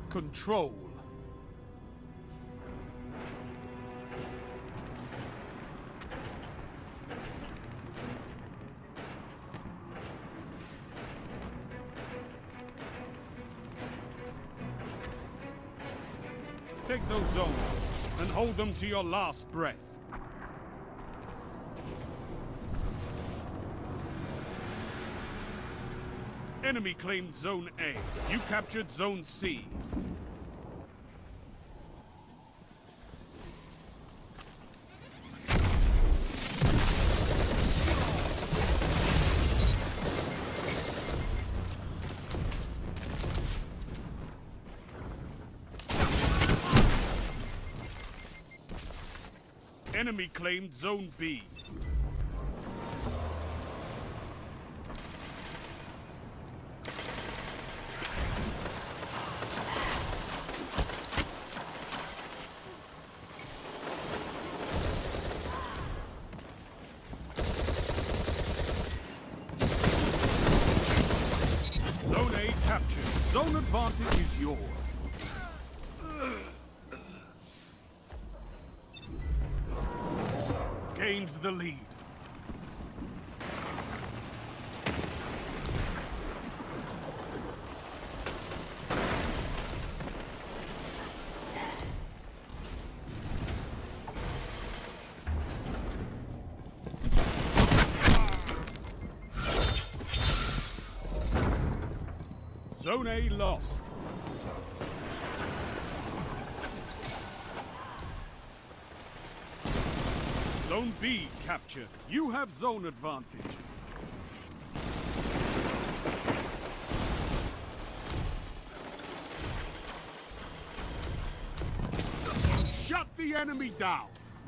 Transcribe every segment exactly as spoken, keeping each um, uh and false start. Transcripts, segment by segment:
Control. Take those zones and hold them to your last breath. Enemy claimed Zone A. You captured Zone C. Enemy claimed Zone B. Zone A captured. Zone advantage is yours. Gained the lead. Zone A lost. Zone B captured. You have zone advantage. Shut the enemy down.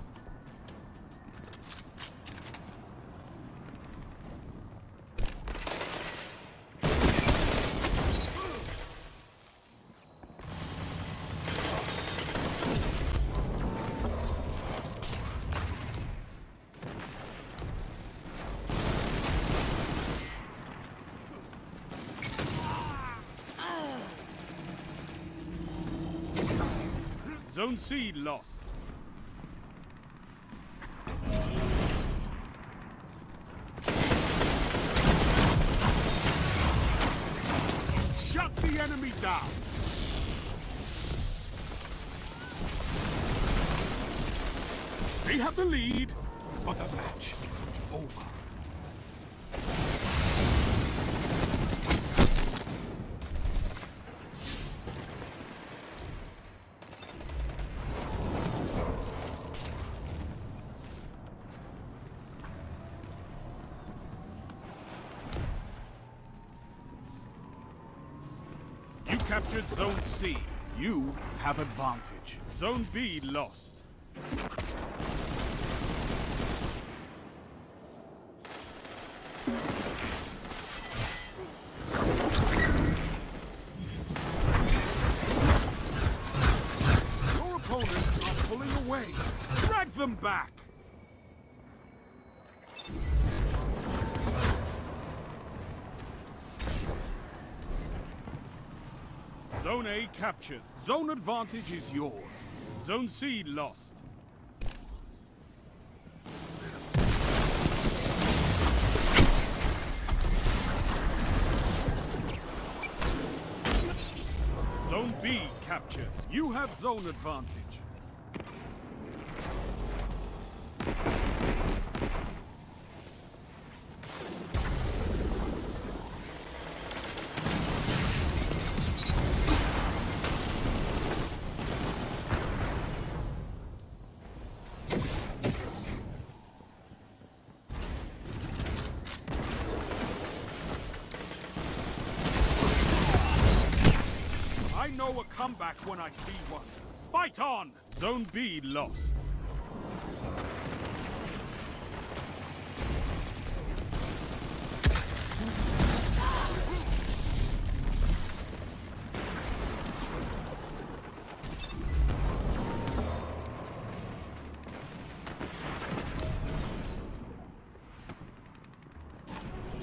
Zone C lost. Shut the enemy down. They have the lead, but the match isn't over. You captured Zone C. You have advantage. Zone B lost. Your opponents are pulling away. Drag them back. Zone A captured. Zone advantage is yours. Zone C lost. Zone B captured. You have zone advantage. I know a comeback when I see one. Fight on! Zone B lost.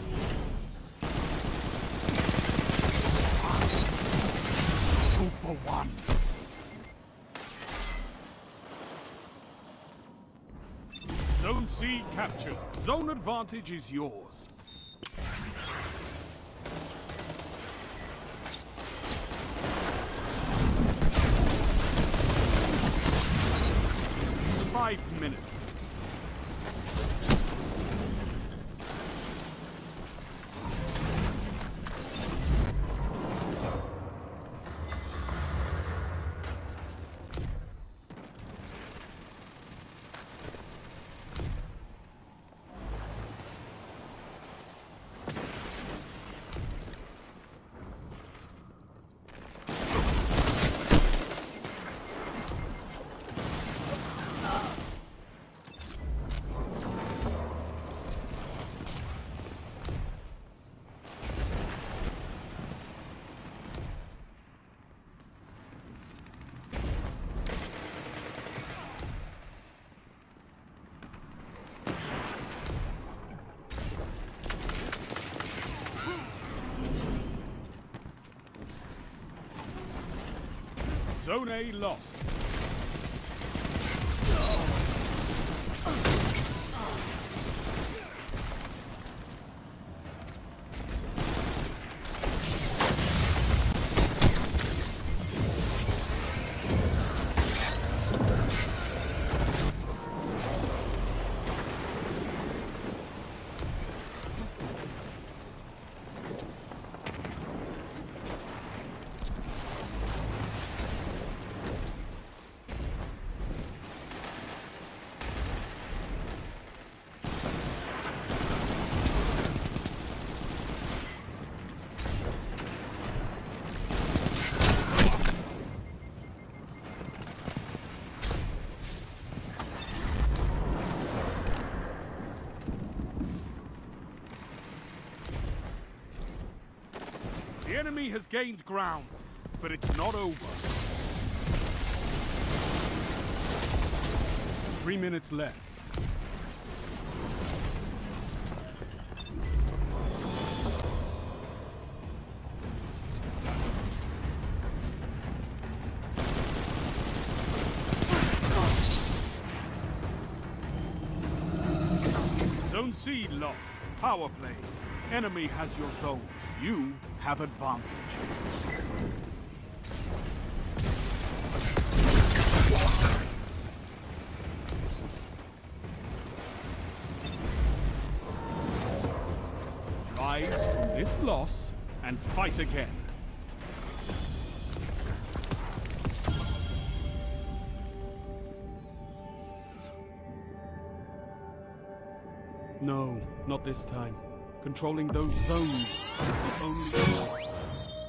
Two for one. Run! Zone C captured. Zone advantage is yours. Five minutes. Zone A lost. The enemy has gained ground, but it's not over. Three minutes left. Zone C lost. Power play. Enemy has your zones. You have advantage. Rise from this loss and fight again. No, not this time. Controlling those zones is the only way.